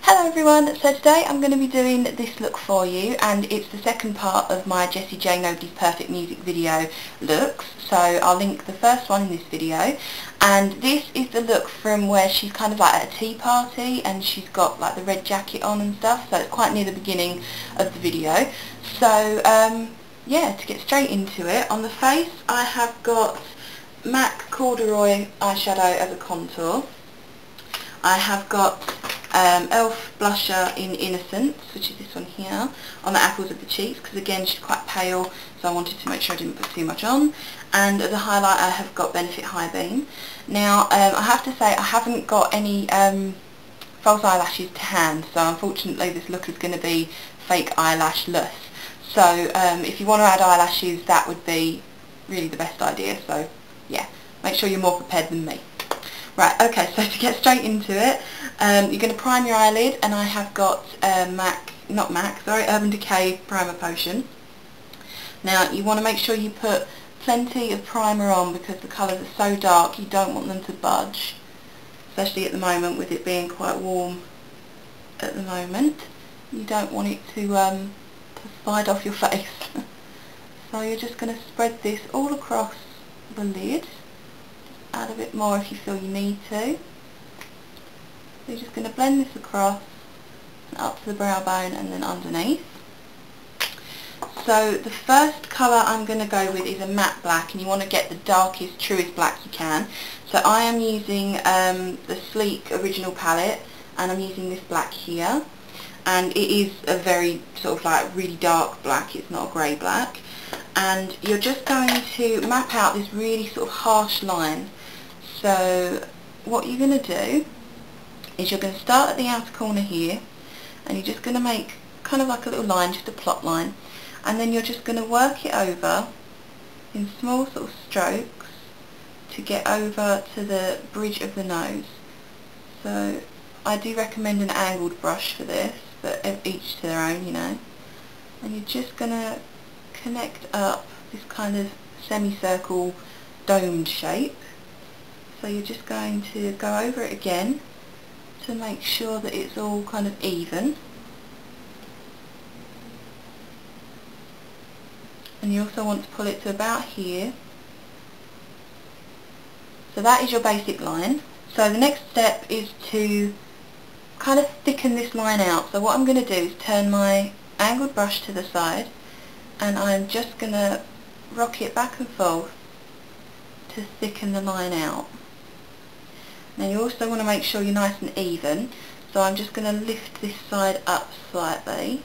Hello everyone, so today I'm going to be doing this look for you, and it's the second part of my Jessie J Nobody's Perfect music video looks. So I'll link the first one in this video, and this is the look from where she's kind of like at a tea party and she's got like the red jacket on and stuff, so it's quite near the beginning of the video. So yeah, to get straight into it, on the face I have got MAC corduroy eyeshadow as a contour. I have got e.l.f. blusher in Innocence, which is this one here, on the apples of the cheeks, because again she's quite pale, so I wanted to make sure I didn't put too much on. And as a highlight I have got Benefit High Beam. Now I have to say I haven't got any false eyelashes to hand, so unfortunately this look is going to be fake eyelashless. So if you want to add eyelashes, that would be really the best idea, so yeah, make sure you're more prepared than me. Right, okay, so to get straight into it, you're going to prime your eyelid, and I have got Urban Decay Primer Potion. Now you want to make sure you put plenty of primer on, because the colours are so dark you don't want them to budge, especially at the moment with it being quite warm at the moment. You don't want it to slide off your face. So you're just going to spread this all across the lid. Add a bit more if you feel you need to. So you're just going to blend this across up to the brow bone and then underneath. So the first colour I'm going to go with is a matte black, and you want to get the darkest, truest black you can. So I am using the Sleek Original palette, and I'm using this black here. And it is a very sort of like really dark black, it's not a grey black. And you're just going to map out this really sort of harsh line. So what you're going to do is you're going to start at the outer corner here, and you're just going to make kind of like a little line, just a plot line, and then you're just going to work it over in small sort of strokes to get over to the bridge of the nose. So I do recommend an angled brush for this, but each to their own, you know. And you're just going to connect up this kind of semicircle domed shape. So you're just going to go over it again to make sure that it's all kind of even. And you also want to pull it to about here. So that is your basic line. So the next step is to kind of thicken this line out. So what I'm going to do is turn my angled brush to the side, and I'm just going to rock it back and forth to thicken the line out. Now you also want to make sure you're nice and even, so I'm just going to lift this side up slightly.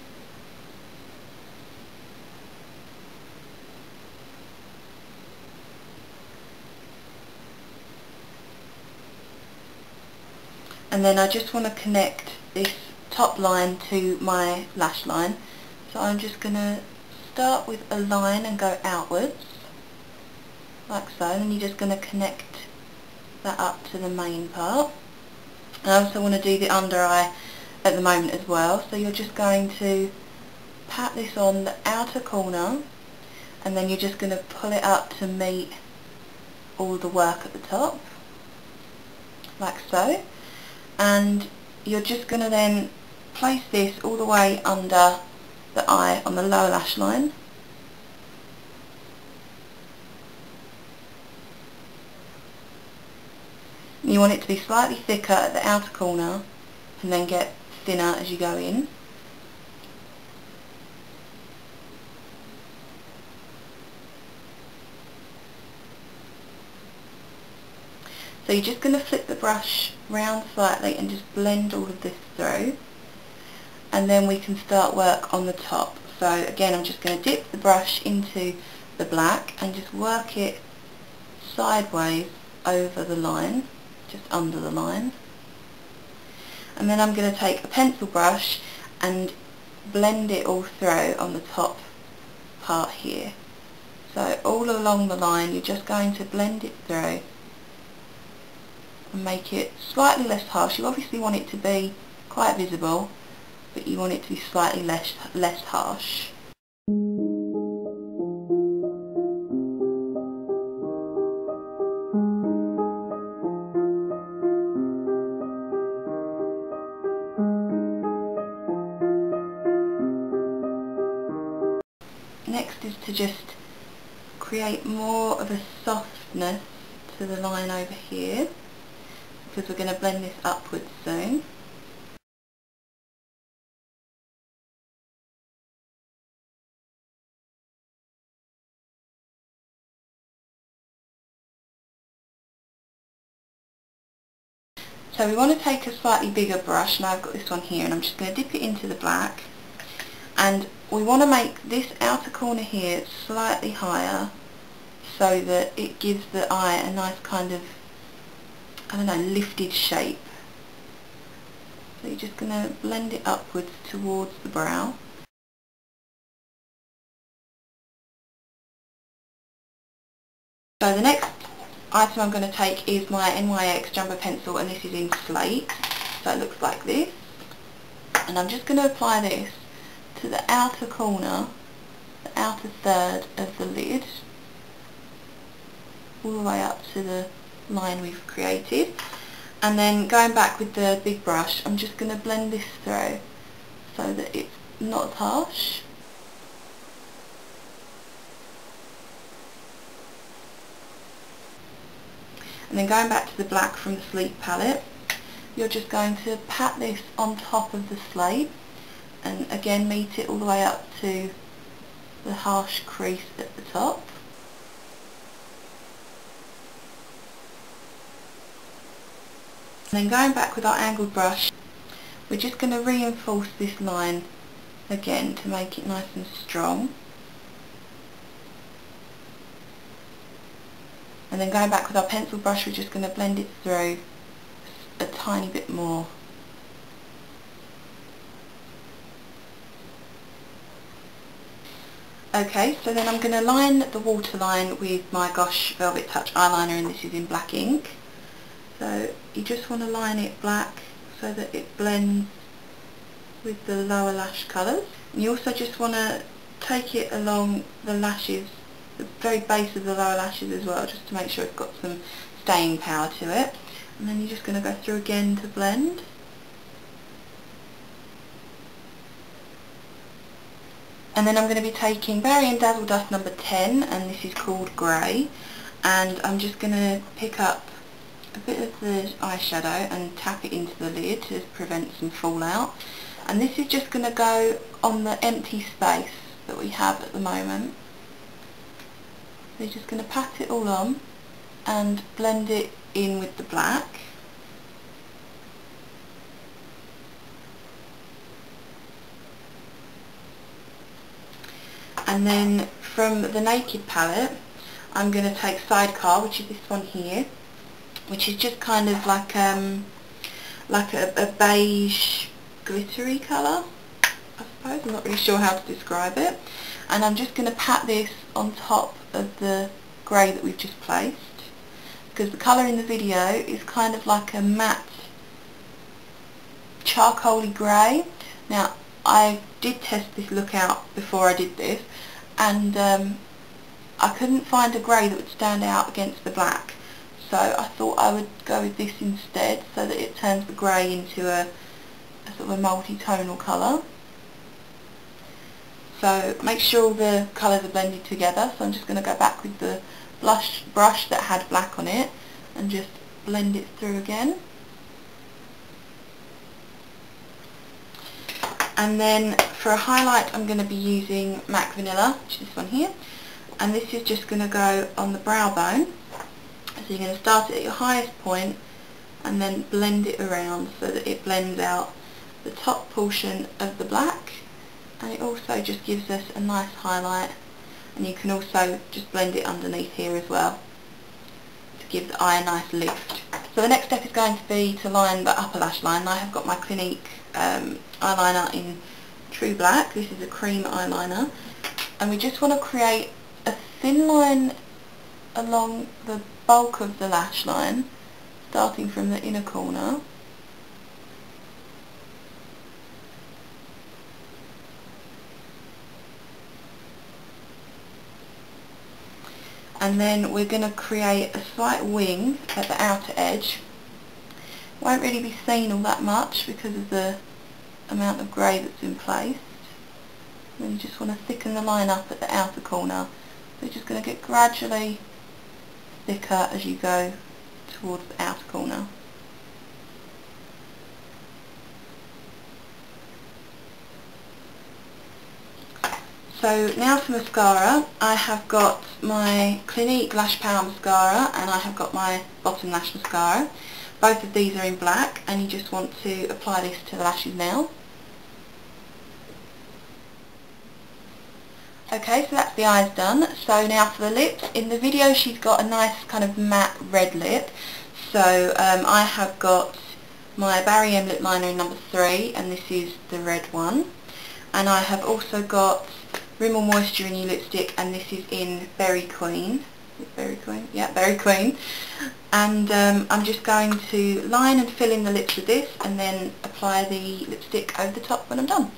And then I just want to connect this top line to my lash line. So I'm just going to start with a line and go outwards, like so, and then you're just going to connect that up to the main part. And I also want to do the under eye at the moment as well, so you're just going to pat this on the outer corner, and then you're just going to pull it up to meet all the work at the top, like so. And you're just going to then place this all the way under the eye on the lower lash line. You want it to be slightly thicker at the outer corner and then get thinner as you go in. So you're just going to flip the brush round slightly and just blend all of this through, and then we can start work on the top. So again, I'm just going to dip the brush into the black and just work it sideways over the line, just under the line. And then I'm going to take a pencil brush and blend it all through on the top part here. So all along the line you're just going to blend it through and make it slightly less harsh. You obviously want it to be quite visible, but you want it to be slightly less harsh. next is to just create more of a softness to the line over here, because we're going to blend this upwards soon. So we want to take a slightly bigger brush. Now I've got this one here, and I'm just going to dip it into the black, and we want to make this outer corner here slightly higher so that it gives the eye a nice kind of, I don't know, lifted shape. So you're just going to blend it upwards towards the brow. So the next item I'm going to take is my NYX Jumbo Pencil, and this is in Slate, so it looks like this. And I'm just going to apply this to the outer corner, the outer third of the lid, all the way up to the line we've created. And then going back with the big brush, I'm just going to blend this through so that it's not as harsh. And then going back to the black from the Sleep palette, you're just going to pat this on top of the slate, and again meet it all the way up to the harsh crease at the top. And then going back with our angled brush, we're just going to reinforce this line again to make it nice and strong. And then going back with our pencil brush, we're just going to blend it through a tiny bit more. Okay, so then I'm going to line the waterline with my Gosh Velvet Touch eyeliner, and this is in black ink. So you just want to line it black so that it blends with the lower lash colours. And you also just want to take it along the lashes, the very base of the lower lashes as well, just to make sure it's got some staying power to it. And then you're just going to go through again to blend. And then I'm going to be taking Berry & Dazzle Dust number 10, and this is called Grey. And I'm just going to pick up a bit of the eyeshadow and tap it into the lid to prevent some fallout. And this is just going to go on the empty space that we have at the moment. So you're just going to pat it all on and blend it in with the black. And then from the Naked palette, I'm going to take Sidecar, which is this one here, which is just kind of like a beige glittery colour, I suppose. I'm not really sure how to describe it. And I'm just going to pat this on top of the grey that we've just placed, because the colour in the video is kind of like a matte charcoaly grey. Now I did test this look out before I did this, and I couldn't find a grey that would stand out against the black, so I thought I would go with this instead, so that it turns the grey into a sort of a multi-tonal colour. So make sure all the colours are blended together. So I'm just going to go back with the brush that had black on it and just blend it through again. And then for a highlight, I'm going to be using MAC Vanilla, which is this one here, and this is just going to go on the brow bone. So you're going to start it at your highest point and then blend it around so that it blends out the top portion of the black, and it also just gives us a nice highlight. And you can also just blend it underneath here as well to give the eye a nice lift. So the next step is going to be to line the upper lash line. I have got my Clinique eyeliner in True Black. This is a cream eyeliner, and we just want to create a thin line along the bulk of the lash line, starting from the inner corner. And then we're going to create a slight wing at the outer edge. Won't really be seen all that much because of the amount of grey that's in place. And you just want to thicken the line up at the outer corner. So you're just going to get gradually thicker as you go towards the outer corner. So now for mascara, I have got my Clinique Lash Power Mascara and I have got my Bottom Lash Mascara. Both of these are in black, and you just want to apply this to the lashes now. Okay, so that's the eyes done. So now for the lips. In the video she's got a nice kind of matte red lip. So I have got my Barry M lip liner in number 3, and this is the red one. And I have also got Rimmel Moisture Renew lipstick, and this is in Berry Queen. Berry Queen? Yeah, Berry Queen. And I'm just going to line and fill in the lips with this, and then apply the lipstick over the top when I'm done.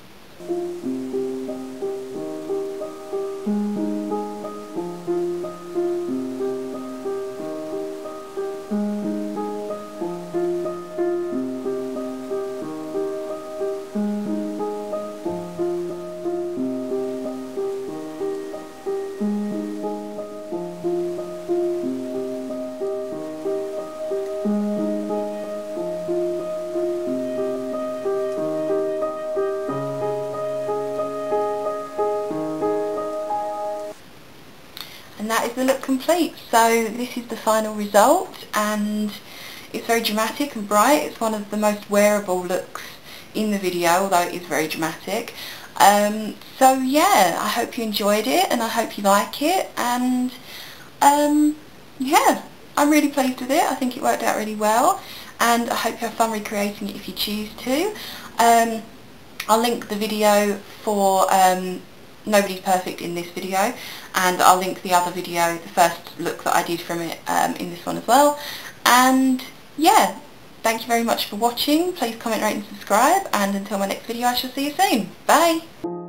And that is the look complete. So this is the final result, and it's very dramatic and bright. It's one of the most wearable looks in the video, although it is very dramatic. So yeah, I hope you enjoyed it, and I hope you like it, and yeah, I'm really pleased with it. I think it worked out really well, and I hope you have fun recreating it if you choose to. I'll link the video for Nobody's Perfect in this video, and I'll link the other video, the first look that I did from it, in this one as well. And yeah, thank you very much for watching. Please comment, rate and subscribe, and until my next video I shall see you soon. Bye!